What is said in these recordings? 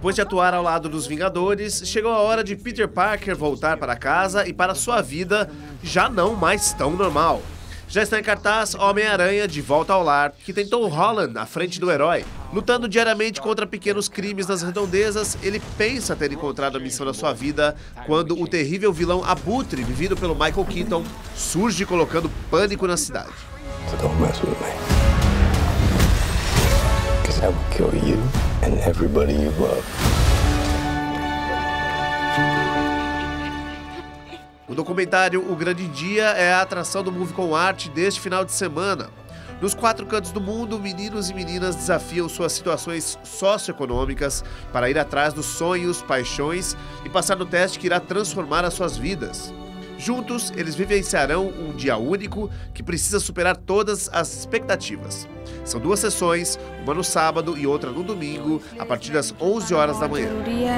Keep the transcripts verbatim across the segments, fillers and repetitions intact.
Depois de atuar ao lado dos Vingadores, chegou a hora de Peter Parker voltar para casa e para sua vida já não mais tão normal. Já está em cartaz Homem-Aranha de Volta ao Lar, que tem Tom Holland à frente do herói. Lutando diariamente contra pequenos crimes nas redondezas, ele pensa ter encontrado a missão da sua vida quando o terrível vilão Abutre, vivido pelo Michael Keaton, surge colocando pânico na cidade. So don't mess with me. Because I will kill you and everybody you love. O documentário O Grande Dia é a atração do Movie com Arte deste final de semana. Nos quatro cantos do mundo, meninos e meninas desafiam suas situações socioeconômicas para ir atrás dos sonhos, paixões e passar no teste que irá transformar as suas vidas. Juntos, eles vivenciarão um dia único que precisa superar todas as expectativas. São duas sessões, uma no sábado e outra no domingo, a partir das onze horas da manhã.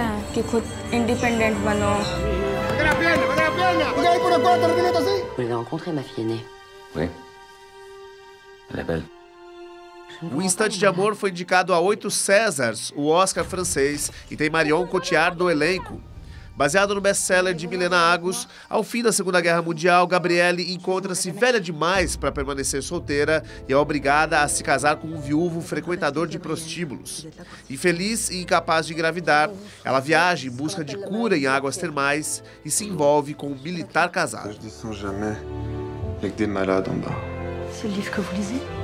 O Instante de Amor foi indicado a oito Césars, o Oscar francês, e tem Marion Cotillard no elenco. Baseado no best-seller de Milena Agus, ao fim da Segunda Guerra Mundial, Gabrielle encontra-se velha demais para permanecer solteira e é obrigada a se casar com um viúvo frequentador de prostíbulos. Infeliz e incapaz de engravidar, ela viaja em busca de cura em águas termais e se envolve com um militar casado. C'est le livre que vous lisez?